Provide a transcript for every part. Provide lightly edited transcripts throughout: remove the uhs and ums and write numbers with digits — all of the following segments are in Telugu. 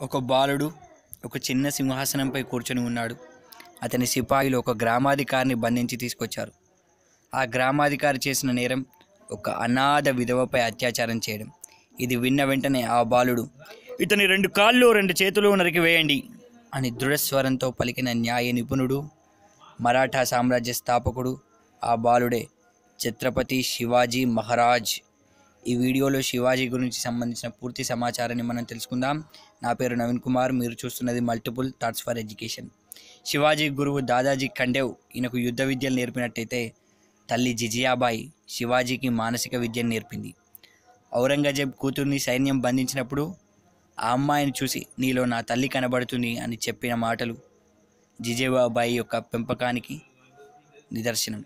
ఒక బాలుడు ఒక చిన్న సింహాసనంపై కూర్చొని ఉన్నాడు. అతని సిపాయిలు ఒక గ్రామాధికారిని బంధించి తీసుకొచ్చారు. ఆ గ్రామాధికారి చేసిన నేరం ఒక అనాథ విధవపై అత్యాచారం చేయడం. ఇది విన్న వెంటనే ఆ బాలుడు, ఇతని 2 కాళ్ళు 2 చేతులు నరికి వేయండి అని దృఢస్వరంతో పలికిన న్యాయ నిపుణుడు, మరాఠా సామ్రాజ్య స్థాపకుడు ఆ బాలుడే, ఛత్రపతి శివాజీ మహారాజ్. ఈ వీడియోలో శివాజీ గురించి సంబంధించిన పూర్తి సమాచారాన్ని మనం తెలుసుకుందాం. నా పేరు నవీన్ కుమార్, మీరు చూస్తున్నది multiple thoughts for education. Shivaji గురువు దాదాజీ ఖండేవ్ ఈయనకు యుద్ధ విద్యలు నేర్పినట్టయితే, తల్లి జిజియాబాయి శివాజీకి మానసిక విద్యను నేర్పింది. ఔరంగజేబ్ కూతుర్ని సైన్యం బంధించినప్పుడు ఆ అమ్మాయిని చూసి, నీలో నా తల్లి కనబడుతుంది అని చెప్పిన మాటలు జిజియాబాయి యొక్క పెంపకానికి నిదర్శనం.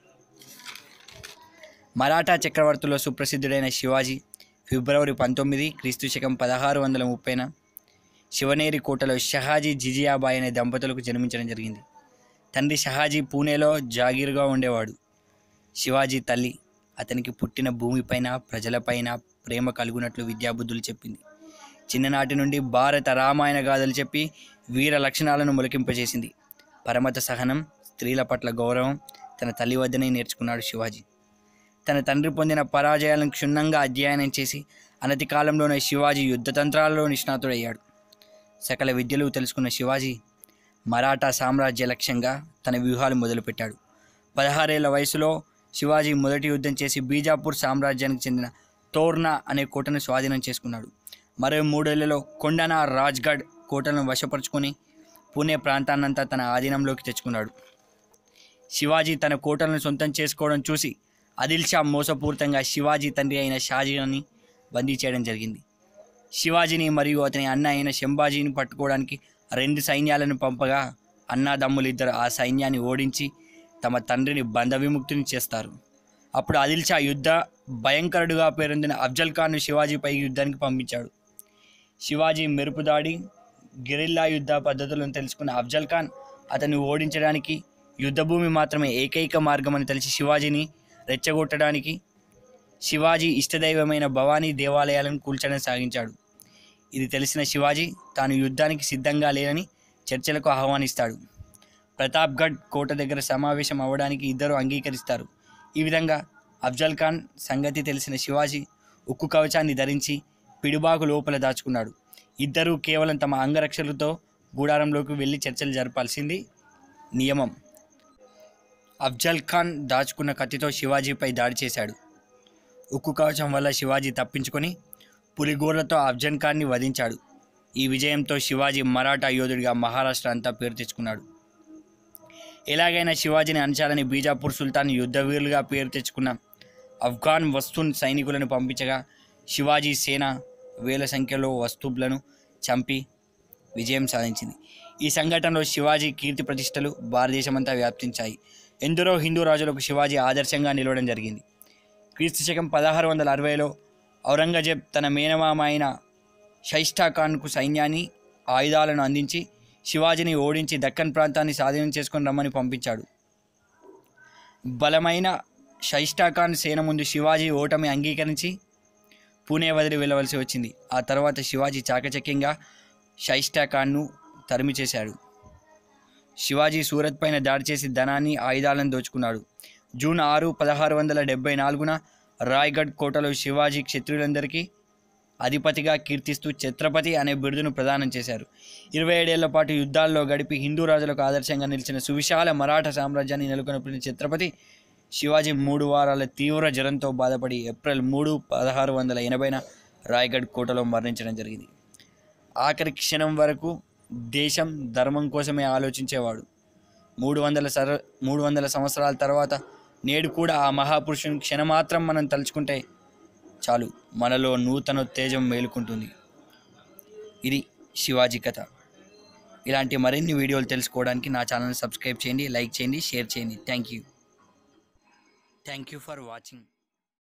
మరాఠా చక్రవర్తుల్లో సుప్రసిద్ధుడైన శివాజీ ఫిబ్రవరి 19 క్రీస్తుశకం 1630న శివనేరి కోటలో షహాజీ జిజియాబాయి అనే దంపతులకు జన్మించడం జరిగింది. తండ్రి షహాజీ పూణేలో జాగీరుగా ఉండేవాడు. శివాజీ తల్లి అతనికి పుట్టిన భూమిపైన ప్రజలపైన ప్రేమ కలుగునట్లు విద్యాబుద్ధులు చెప్పింది. చిన్ననాటి నుండి భారత రామాయణ గాథలు చెప్పి వీర లక్షణాలను మొలికింపజేసింది. పరమత సహనం, స్త్రీల పట్ల గౌరవం తన తల్లి వద్దనే నేర్చుకున్నాడు శివాజీ. తన తండ్రి పొందిన పరాజయాలను క్షుణ్ణంగా అధ్యయనం చేసి అనతి కాలంలోనే శివాజీ యుద్ధతంత్రాలలో నిష్ణాతుడయ్యాడు. సకల విద్యలు తెలుసుకున్న శివాజీ మరాఠా సామ్రాజ్య లక్ష్యంగా తన వ్యూహాలు మొదలుపెట్టాడు. 16 ఏళ్ల వయసులో శివాజీ మొదటి యుద్ధం చేసి బీజాపూర్ సామ్రాజ్యానికి చెందిన తోర్నా అనే కోటను స్వాధీనం చేసుకున్నాడు. మరో 3 ఏళ్లలో కొండనా, రాజ్గఢ్ కోటలను వశపరుచుకొని పూణే ప్రాంతాన్నంతా తన ఆధీనంలోకి తెచ్చుకున్నాడు. శివాజీ తన కోటలను సొంతం చేసుకోవడం చూసి ఆదిల్ షా మోసపూరితంగా శివాజీ తండ్రి అయిన షాజీని బందీ చేయడం జరిగింది. శివాజీని మరియు అతని అన్న అయిన శంభాజీని పట్టుకోవడానికి 2 సైన్యాలను పంపగా, అన్నాదమ్ములిద్దరు ఆ సైన్యాన్ని ఓడించి తమ తండ్రిని బంధ విముక్తిని చేస్తారు. అప్పుడు ఆదిల్ షా యుద్ధ భయంకరుడుగా పేరొందిన అఫ్జల్ ఖాన్ను శివాజీపై యుద్ధానికి పంపించాడు. శివాజీ మెరుపుదాడి, గెరిల్లా యుద్ధ పద్ధతులను తెలుసుకున్న అఫ్జల్ ఖాన్ అతన్ని ఓడించడానికి యుద్ధభూమి మాత్రమే ఏకైక మార్గమని తెలిసి శివాజీని రెచ్చగొట్టడానికి శివాజీ ఇష్టదైవమైన భవానీ దేవాలయాలను కూల్చడం సాగించాడు. ఇది తెలిసిన శివాజీ తాను యుద్ధానికి సిద్ధంగా లేనని చర్చలకు ఆహ్వానిస్తాడు. ప్రతాప్గఢ్ కోట దగ్గర సమావేశం అవ్వడానికి ఇద్దరు అంగీకరిస్తారు. ఈ విధంగా అఫ్జల్ ఖాన్ సంగతి తెలిసిన శివాజీ ఉక్కు కవచాన్ని ధరించి పిడుబాకు లోపల దాచుకున్నాడు. ఇద్దరూ కేవలం తమ అంగరక్షలతో గూడారంలోకి వెళ్ళి చర్చలు జరపాల్సింది నియమం. అఫ్జల్ ఖాన్ దాచుకున్న కత్తితో శివాజీపై దాడి చేశాడు. ఉక్కు కవచం వల్ల శివాజీ తప్పించుకొని పులిగోర్లతో అఫ్జల్ ఖాన్ని వధించాడు. ఈ విజయంతో శివాజీ మరాఠా యోధుడిగా మహారాష్ట్ర అంతా పేరు తెచ్చుకున్నాడు. ఎలాగైనా శివాజీని అణచాలని బీజాపూర్ సుల్తాన్ యుద్ధవీరులుగా పేరు తెచ్చుకున్న ఆఫ్ఘన్ వస్తూన్ సైనికులను పంపించగా, శివాజీ సేన వేల సంఖ్యలో వస్తూబ్లను చంపి విజయం సాధించింది. ఈ సంఘటనలో శివాజీ కీర్తి ప్రతిష్టలు భారతదేశమంతా వ్యాప్తించాయి. ఎందరో హిందూ రాజులకు శివాజీ ఆదర్శంగా నిలవడం జరిగింది. క్రీస్తుశకం 1660లో ఔరంగజేబ్ తన మేనమామ అయిన షైస్టా ఖాన్కు సైన్యాన్ని, ఆయుధాలను అందించి శివాజీని ఓడించి దక్కన్ ప్రాంతాన్ని స్వాధీనం చేసుకొని రమ్మని పంపించాడు. బలమైన షైస్టా ఖాన్ సేన ముందు శివాజీ ఓటమి అంగీకరించి పూణే వదిలి వెళ్ళవలసి వచ్చింది. ఆ తర్వాత శివాజీ చాకచక్యంగా షైస్టా ఖాన్ను తరిమి చేశాడు. శివాజీ సూరత్ పైన దాడి చేసి ధనాన్ని, ఆయుధాలను దోచుకున్నాడు. జూన్ 6, 1674న రాయ్గఢ్ కోటలో శివాజీ క్షత్రియులందరికీ అధిపతిగా కీర్తిస్తూ ఛత్రపతి అనే బిరుదును ప్రదానం చేశారు. 27 ఏళ్ల పాటు యుద్ధాల్లో గడిపి హిందూ రాజులకు ఆదర్శంగా నిలిచిన సువిశాల మరాఠా సామ్రాజ్యాన్ని నెలకొల్పిన ఛత్రపతి శివాజీ 3 వారాల తీవ్ర జ్వరంతో బాధపడి ఏప్రిల్ 3, 1680న రాయ్గఢ్ కోటలో మరణించడం జరిగింది. ఆఖరి క్షణం వరకు దేశం, ధర్మం కోసమే ఆలోచించేవాడు. 300 సంవత్సరాల తర్వాత నేడు కూడా ఆ మహాపురుషుని క్షణమాత్రం మనం తలుచుకుంటే చాలు, మనలో నూతనోత్తేజం మేలుకుంటుంది. ఇది శివాజీ కథ. ఇలాంటి మరిన్ని వీడియోలు తెలుసుకోవడానికి నా ఛానల్ని సబ్స్క్రైబ్ చేయండి, లైక్ చేయండి, షేర్ చేయండి. Thank you for watching.